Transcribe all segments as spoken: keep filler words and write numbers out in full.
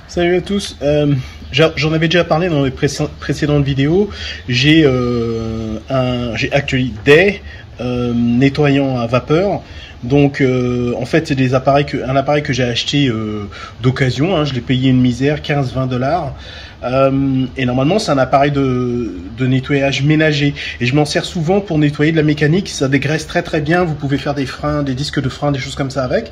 Salut à tous, euh, j'en avais déjà parlé dans les précédentes vidéos. J'ai euh, un, j'ai Actually Day euh, nettoyant à vapeur. Donc euh, en fait c'est des appareils que, un appareil que j'ai acheté euh, d'occasion, hein, je l'ai payé une misère, quinze à vingt dollars. Euh, et normalement c'est un appareil de, de nettoyage ménager. Et je m'en sers souvent pour nettoyer de la mécanique, ça dégraisse très très bien, vous pouvez faire des freins, des disques de frein, des choses comme ça avec.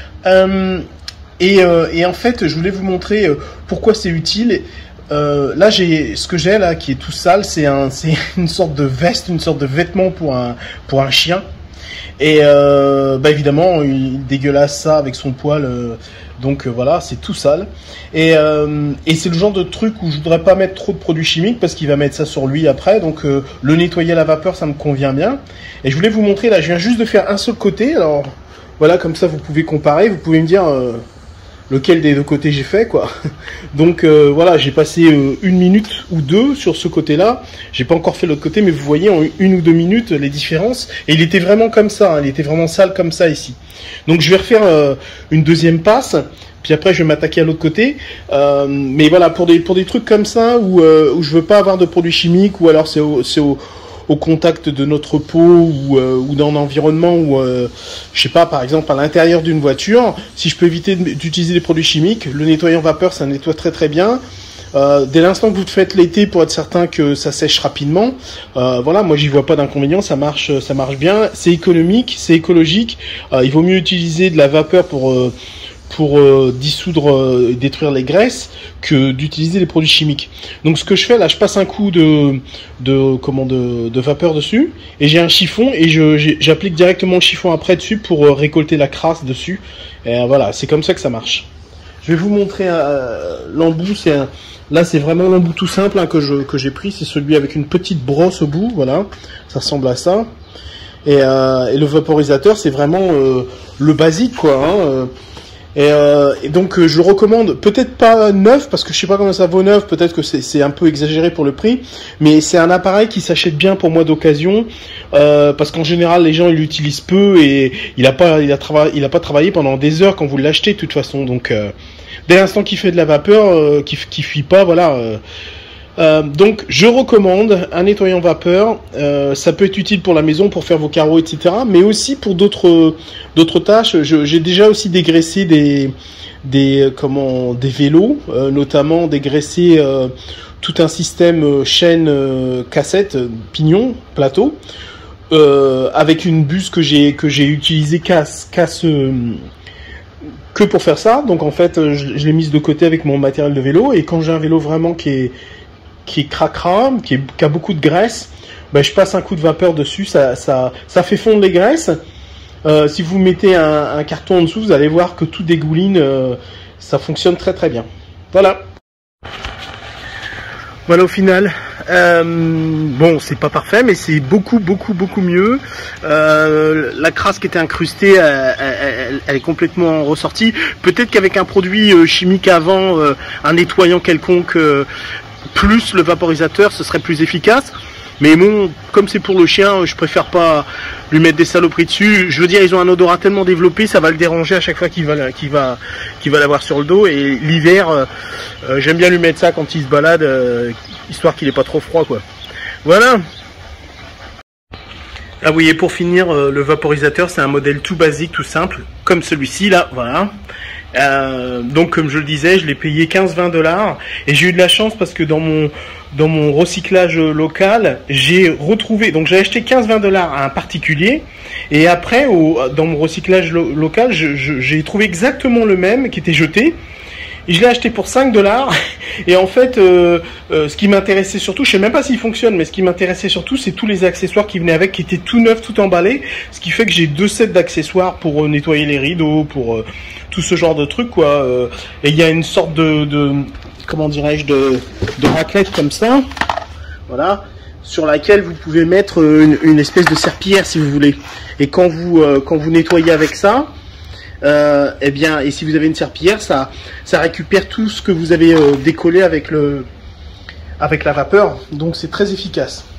Euh, et, euh, et en fait je voulais vous montrer euh, pourquoi c'est utile. Euh, là j'ai ce que j'ai là qui est tout sale, c'est un, c'est une sorte de veste, une sorte de vêtement pour un, pour un chien. Et euh, bah évidemment, il dégueulasse ça avec son poil, euh, donc euh, voilà, c'est tout sale. Et, euh, et c'est le genre de truc où je voudrais pas mettre trop de produits chimiques parce qu'il va mettre ça sur lui après. Donc euh, le nettoyer à la vapeur, ça me convient bien. Et je voulais vous montrer, là, je viens juste de faire un seul côté. Alors voilà, comme ça vous pouvez comparer, vous pouvez me dire euh, lequel des deux côtés j'ai fait, quoi. Donc euh, voilà, j'ai passé euh, une minute ou deux sur ce côté-là. J'ai pas encore fait l'autre côté, mais vous voyez en une ou deux minutes les différences. Et il était vraiment comme ça, hein, il était vraiment sale comme ça ici. Donc je vais refaire euh, une deuxième passe. Puis après, je vais m'attaquer à l'autre côté. Euh, mais voilà, pour des pour des trucs comme ça où euh, où je veux pas avoir de produits chimiques, ou alors c'est au c'est au au contact de notre peau, ou, euh, ou dans l'environnement, ou euh, je sais pas, par exemple à l'intérieur d'une voiture, si je peux éviter d'utiliser des produits chimiques, le nettoyant vapeur ça nettoie très très bien. Euh, dès l'instant que vous faites l'été pour être certain que ça sèche rapidement, euh, voilà, moi j'y vois pas d'inconvénient, ça marche, ça marche bien, c'est économique, c'est écologique. Euh, il vaut mieux utiliser de la vapeur pour euh, pour euh, dissoudre, euh, détruire les graisses, que d'utiliser les produits chimiques. Donc ce que je fais là, je passe un coup de de comment de, de vapeur dessus, et j'ai un chiffon, et je j'applique directement le chiffon après dessus pour euh, récolter la crasse dessus. Et euh, voilà, c'est comme ça que ça marche. Je vais vous montrer euh, l'embout. C'est un, là c'est vraiment l'embout tout simple, hein, que je que j'ai pris, c'est celui avec une petite brosse au bout. Voilà, ça ressemble à ça. Et, euh, et le vaporisateur, c'est vraiment euh, le basique, quoi. Hein, euh, Et, euh, et donc euh, je le recommande, peut-être pas neuf, parce que je sais pas comment ça vaut neuf, peut-être que c'est un peu exagéré pour le prix, mais c'est un appareil qui s'achète bien pour moi d'occasion, euh, parce qu'en général les gens ils l'utilisent peu, et il a pas il a travaillé il a pas travaillé pendant des heures quand vous l'achetez de toute façon. Donc euh, dès l'instant qu'il fait de la vapeur, euh, qui qui fuit pas, voilà. Euh, Euh, donc je recommande un nettoyant vapeur. Euh, ça peut être utile pour la maison, pour faire vos carreaux, et cetera, mais aussi pour d'autres d'autres tâches. J'ai déjà aussi dégraissé des des comment des vélos, euh, notamment dégraissé euh, tout un système euh, chaîne, euh, cassette, pignon, plateau, euh, avec une buse que j'ai que j'ai utilisée casse casse euh, que pour faire ça. Donc en fait je, je l'ai mise de côté avec mon matériel de vélo, et quand j'ai un vélo vraiment qui est qui est cracra, qui, est, qui a beaucoup de graisse, ben, je passe un coup de vapeur dessus, ça, ça, ça fait fondre les graisses. Euh, si vous mettez un, un carton en dessous, vous allez voir que tout dégouline, euh, ça fonctionne très très bien. Voilà. Voilà au final. Euh, bon, c'est pas parfait, mais c'est beaucoup beaucoup beaucoup mieux. Euh, la crasse qui était incrustée, elle, elle, elle est complètement ressortie. Peut-être qu'avec un produit chimique avant, euh, un nettoyant quelconque, euh, plus le vaporisateur, ce serait plus efficace. Mais bon, comme c'est pour le chien, je préfère pas lui mettre des saloperies dessus. Je veux dire, ils ont un odorat tellement développé, ça va le déranger à chaque fois qu'il va qu'il va qu'il va l'avoir sur le dos. Et l'hiver, euh, euh, j'aime bien lui mettre ça quand il se balade, euh, histoire qu'il ait pas trop froid, quoi. Voilà. Ah oui, et pour finir, euh, le vaporisateur, c'est un modèle tout basique, tout simple, comme celui-ci là, voilà. Euh, donc comme je le disais, je l'ai payé quinze à vingt dollars, et j'ai eu de la chance parce que dans mon dans mon recyclage local, j'ai retrouvé, donc j'ai acheté quinze à vingt dollars à un particulier, et après au, dans mon recyclage lo local, j'ai trouvé exactement le même qui était jeté. Et je l'ai acheté pour cinq dollars, et en fait, euh, euh, ce qui m'intéressait surtout, je sais même pas s'il fonctionne, mais ce qui m'intéressait surtout, c'est tous les accessoires qui venaient avec, qui étaient tout neufs, tout emballés, ce qui fait que j'ai deux sets d'accessoires pour euh, nettoyer les rideaux, pour euh, tout ce genre de trucs, quoi. Euh, et il y a une sorte de, de comment dirais-je, de, de raclette comme ça, voilà, sur laquelle vous pouvez mettre une, une espèce de serpillière si vous voulez. Et quand vous euh, quand vous nettoyez avec ça, Euh, eh bien, et si vous avez une serpillière, ça, ça récupère tout ce que vous avez euh, décollé avec le, avec la vapeur. Donc c'est très efficace.